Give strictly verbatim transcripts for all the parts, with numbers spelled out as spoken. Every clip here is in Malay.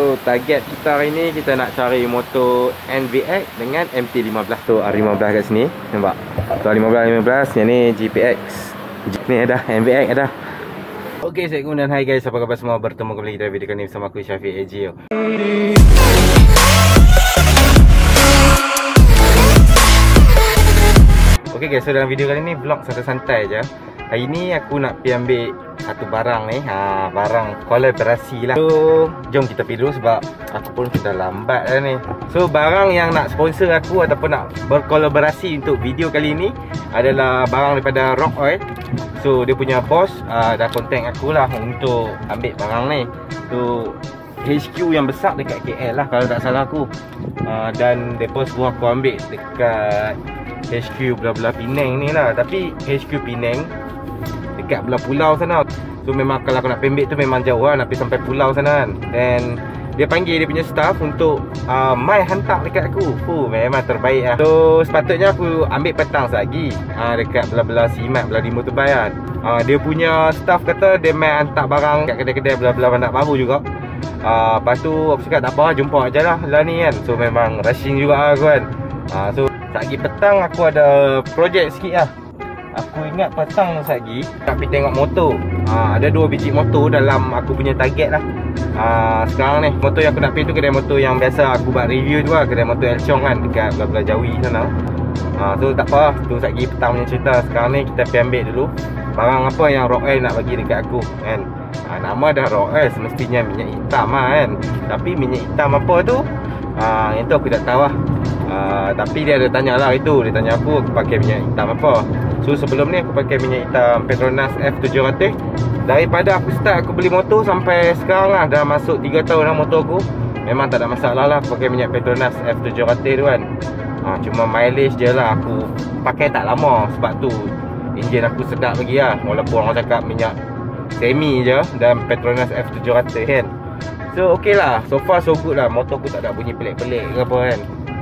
So, target kita hari ni kita nak cari motor N V X dengan M T lima belas. Tu R lima belas kat sini. Nampak? Tu R lima belas lima belas, yang ni G P X. Ni ada M V X ada. Okey, assalamualaikum dan hai guys, apa khabar semua? Bertemu kembali dalam video kali ni bersama aku Syafiq A J. Okey guys, so dalam video kali ni vlog santai-santai je. Hari ni aku nak pergi ambil satu barang ni, ha, barang kolaborasi lah. So, jom kita pergi dulu sebab aku pun sudah lambat dah ni. So, barang yang nak sponsor aku ataupun nak berkolaborasi untuk video kali ni adalah barang daripada Rock Oil. So, dia punya bos uh, dah contact aku lah untuk ambil barang ni. So, H Q yang besar dekat K L lah kalau tak salah aku. uh, Dan mereka suruh aku ambil dekat H Q belah-belah Penang ni lah. Tapi H Q Penang dekat belah pulau sana. So memang kalau aku nak pembek tu memang jauh lah, nak pergi sampai pulau sana kan. Dan dia panggil dia punya staff untuk uh, mai hantar dekat aku. Fuh, memang terbaik lah. So sepatutnya aku ambil petang lagi uh, dekat belah-belah Simat, belah Timur Tubai kan. uh, Dia punya staff kata dia mai hantar barang kat kedai-kedai belah-belah Bandar Baru juga. uh, Lepas tu aku cakap tak apa, jumpa je lah lah ni kan. So memang rushing juga aku kan. uh, So lagi petang aku ada projek sikit lah. Aku ingat petang lagi nak pergi tengok motor. ha, Ada dua biji motor dalam aku punya target lah. ha, Sekarang ni motor yang aku nak pergi tu kedai motor yang biasa aku buat review tu lah, kedai motor Elchong kan, dekat belah-belah Jawi sana. ha, So tak apa, tu lagi petang punya cerita. Sekarang ni kita pergi ambil dulu barang apa yang Rock Oil nak bagi dekat aku kan. ha, Nama dah Rock Oil, semestinya minyak hitam lah kan. Tapi minyak hitam apa tu, ha, yang tu aku tak tahu lah. Uh, tapi dia ada tanya lah itu. Dia tanya aku, aku pakai minyak hitam apa. So sebelum ni aku pakai minyak hitam Petronas F tujuh ratus. Daripada aku start aku beli motor sampai sekarang lah, dah masuk tiga tahun lah motor aku. Memang tak ada masalah lah pakai minyak Petronas F tujuh ratus tu kan. uh, Cuma mileage je lah aku pakai tak lama. Sebab tu enjin aku sedap lagi lah. Walaupun orang cakap minyak semi je dan Petronas F tujuh ratus kan. So ok lah, so far so good lah. Motor aku tak ada bunyi pelik-pelik ke apa kan.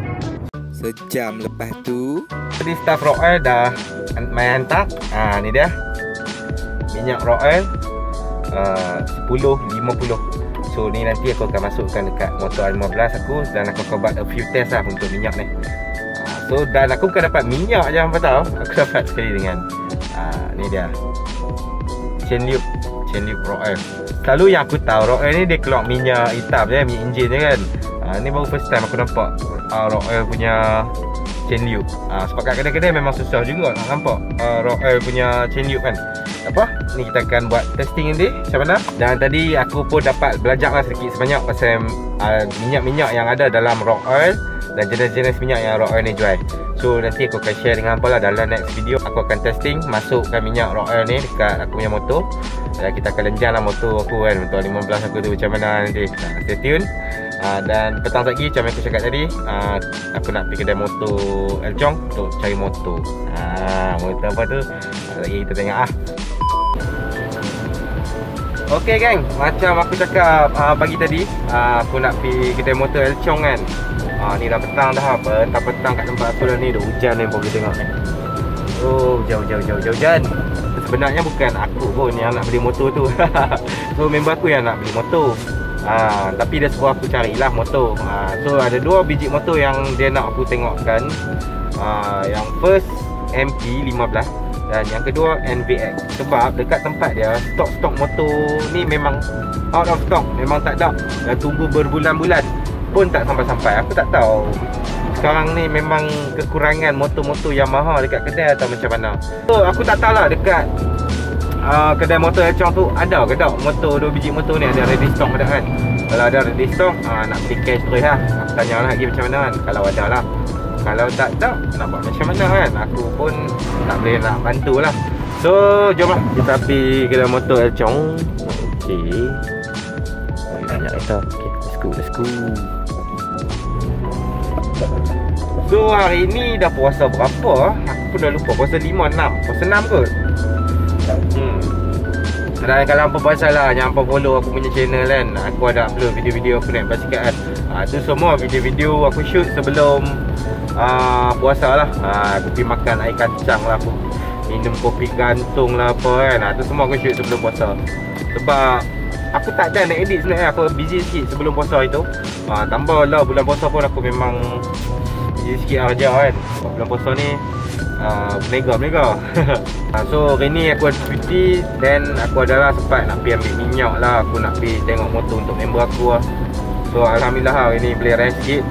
Sejam lepas tu, jadi staff Rock Oil dah main hantar. Ha, ni dia minyak Rock Oil uh, sepuluh lima puluh. So ni nanti aku akan masukkan dekat motor R lima belas aku. Dan aku akan buat a few test lah untuk minyak ni. uh, So dan aku bukan dapat minyak je, apa tahu. Aku dapat sekali dengan uh, ni dia chain lube, chain lube Rock Oil. Selalu yang aku tahu Rock Oil ni dia keluar minyak hitam je, minyak enjin je kan. uh, Ni baru first time aku nampak uh, Rock Oil punya chain lube. uh, Sebab kat kedai-kedai memang susah juga nak nampak uh, Rock Oil punya chain lube kan. Apa? Ni kita akan buat testing nanti macam mana. Dan tadi aku pun dapat belajar lah sedikit sebanyak pasal uh, minyak-minyak yang ada dalam Rock Oil dan jenis-jenis minyak yang Rock Oil ni jual. So nanti aku akan share dengan hampa lah dalam next video. Aku akan testing, masukkan minyak Rock Oil ni dekat aku punya motor. Dan kita akan lenjang lah motor aku kan, motor lima belas aku tu macam mana nanti. Nah, stay tune. Uh, dan petang lagi macam yang aku cakap tadi, uh, aku nak pergi kedai motor Elchong untuk cari motor. uh, Motor apa tu, uh, lagi kita tengok ah. Ok gang, macam aku cakap uh, pagi tadi, uh, aku nak pergi kedai motor Elchong kan. uh, Ni dah petang dah, petang-petang kat tempat aku dah ni. Dah hujan ni boleh tengok ni. Oh, jauh-jauh-jauh-jauh hujan. Sebenarnya bukan aku pun yang nak beli motor tu. So member aku yang nak beli motor. Ha, tapi dia suruh aku carilah motor. ha, So ada dua biji motor yang dia nak aku tengokkan. ha, Yang first M T lima belas dan yang kedua N V X. Sebab dekat tempat dia stok-stok motor ni memang out of stock. Memang tak ada. Dah tunggu berbulan-bulan pun tak sampai-sampai. Aku tak tahu sekarang ni memang kekurangan motor-motor Yamaha dekat kedai atau macam mana. So aku tak tahu lah dekat Uh, kedai motor Elchong tu ada ke tak motor, dua biji motor ni ada ready stock ke tak kan. Kalau ada ready stock, uh, nak beli cash terus lah. Aku tanya lah lagi macam mana kan. Kalau ada lah, kalau tak ada nak buat macam mana kan. Aku pun tak boleh nak bantu lah. So jom lah kita pergi kedai motor Elchong. Okay, oh, banyak kereta. Okay, let's go, let's go. So hari ni dah puasa berapa? Aku pun dah lupa. Puasa lima, enam, puasa enam kot. Hmm. Dan kalau hampa pasal lah, yang hampa follow aku punya channel kan, aku ada upload video-video aku naik basikal kan. ha, Tu semua video-video aku shoot sebelum uh, puasa lah. ha, Aku pergi makan air kacang lah, aku minum kopi gantung lah apa kan. ha, Tu semua aku shoot sebelum puasa. Sebab aku tak ada nak edit sebenarnya. Aku busy sikit sebelum puasa itu. ha, Tambah lah bulan puasa pun aku memang busy sikit lah kerja kan. Bulan puasa ni uh, Mega-mega uh, So hari ni aku ada cuti. Dan aku adalah sempat nak pergi ambil minyak lah. Aku nak pergi tengok motor untuk member aku lah. So Alhamdulillah hari ni boleh rest sikit.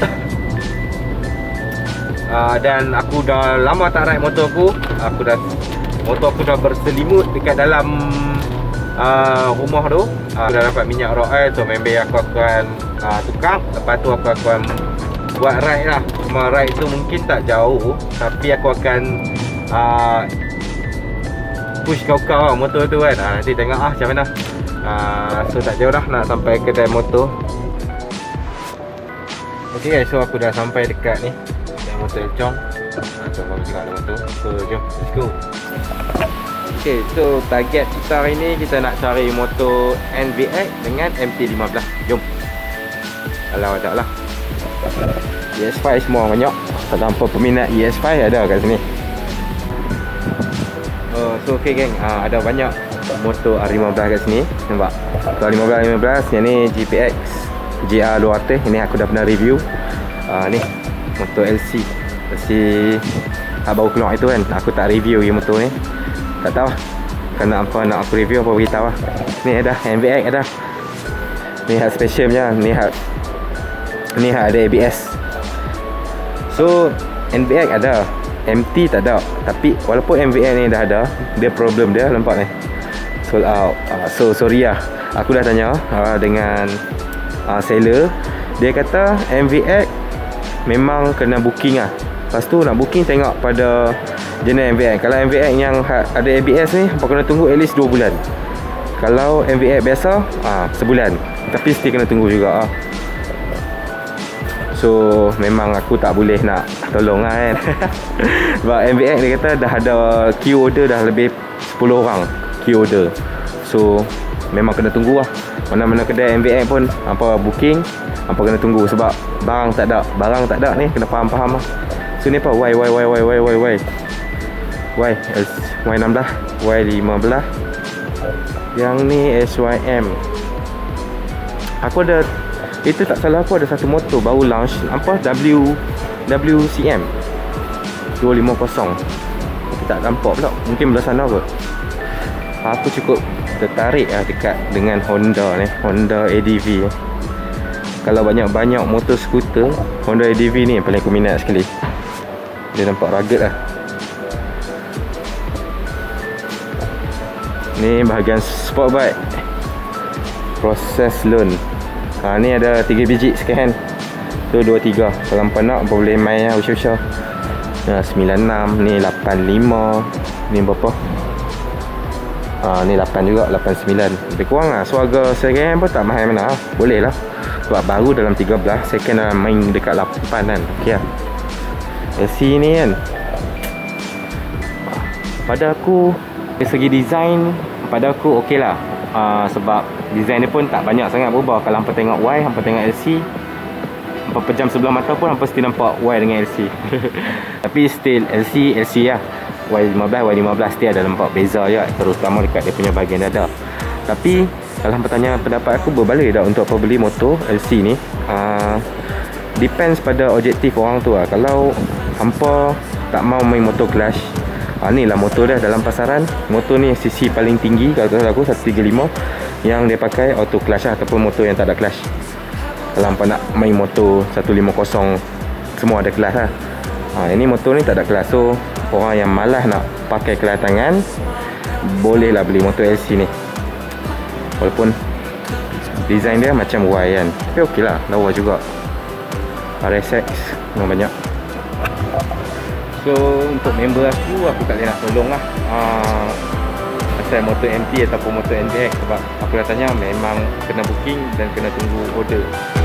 uh, Dan aku dah lama tak ride motor aku. Aku dah Motor aku dah berselimut dekat dalam uh, rumah tu. uh, Aku dah dapat minyak raw oil. So member aku akan uh, tukar. Lepas tu aku akan buat ride lah. Cuma ride tu mungkin tak jauh, tapi aku akan uh, push kau-kau lah motor tu kan. uh, Nanti tengok lah macam mana. uh, So tak jauh dah nak sampai kedai motor. Ok guys, so aku dah sampai dekat ni, kedai motor Elchong. uh, So baru juga ada motor. So jom, let's go. Ok, so target kita hari ni kita nak cari motor N V X dengan M T lima belas. Jom. Kalau ada lah E S lima semua banyak. Tak nampak peminat E S lima ada kat sini. Oh, so ok geng, uh, ada banyak motor R lima belas kat sini. Nampak? R lima belas lima belas, yang ni G P X G R dua ratus. Ini aku dah pernah review. uh, Ni motor L C L C uh, baru keluar itu kan. Aku tak review lagi motor ni. Tak tahu kena apa nak aku review apa beritahu lah. Ni ada N V X ada. Ni hak special punya. Ni hak Ni hak ada A B S. So N V X ada, M T tak ada. Tapi walaupun M V X ni dah ada, dia problem dia nampak ni, sold out. uh, So sorry lah. Aku dah tanya uh, dengan uh, seller. Dia kata M V X memang kena booking lah. Lepas tu nak booking tengok pada jenis M V X. Kalau M V X yang ada A B S ni, apa kena tunggu at least dua bulan. Kalau M V X biasa, ah, sebulan. Tapi still kena tunggu juga ah. So memang aku tak boleh nak tolong lah kan. Sebab M V X dia kata dah ada queue order dah lebih sepuluh orang queue order. So memang kena tunggu lah. Mana-mana kedai M V X pun apa booking, apa kena tunggu. Sebab barang tak ada. Barang tak ada ni, kena faham-faham lah. So ni apa? Y, Y, Y, Y, Y, Y, Y Y, Y enam belas, Y lima belas. Yang ni S Y M. Aku ada, itu tak salah aku ada satu motor baru launch. Apa? W W C M dua lima kosong. Tapi tak nampak pula. Mungkin belah sana kot. Aku cukup tertarik lah dekat dengan Honda ni, Honda A D V. Kalau banyak-banyak motor skuter, Honda A D V ni yang paling aku minat sekali. Dia nampak rugged lah. Ni bahagian sport bike, proses loan. Ha, ni ada tiga biji second hand. Tu dua tiga. Kalau hampa nak boleh main lah usha-usha. Ha, sembilan enam, ni lapan lima. Ni berapa? Ha, ni lapan juga, lapan sembilan. Lebih kurang lah. So harga second hand pun tak mahal mana. Boleh lah. Sebab baru dalam tiga belas, second lah main dekat lapan kan. Okey lah. L C ni kan, pada aku dari segi design, pada aku okey lah. uh, Sebab design dia pun tak banyak sangat berubah. Kalau hampa tengok Y, hampa tengok L C, hampa pejam sebelah mata pun hampa still nampak Y dengan L C. Tapi still L C, L C lah. Y lima belas, Y lima belas still ada nampak beza je, terutama dekat dia punya bahagian dada. Tapi kalau hampa tanya pendapat aku, berbalik dah untuk apa beli motor L C ni. uh, Depends pada objektif orang tu lah. Kalau hampa tak mau main motor clash, ha, ni lah motor dia dalam pasaran. Motor ni C C paling tinggi kalau tak salah aku seratus tiga puluh lima, yang dia pakai auto clutch lah, ataupun motor yang tak ada clutch. Kalau hampa nak main motor seratus lima puluh semua ada clutch lah. ha, Ini motor ni tak ada clutch. So orang yang malas nak pakai clutch tangan, boleh lah beli motor L C ni. Walaupun design dia macam Y kan, tapi okey lah, lawa juga. R S X memang banyak. So untuk member aku, aku tak boleh nak tolong lah uh, pasal motor M T ataupun motor N V X. Sebab aku dah tanya, memang kena booking dan kena tunggu order.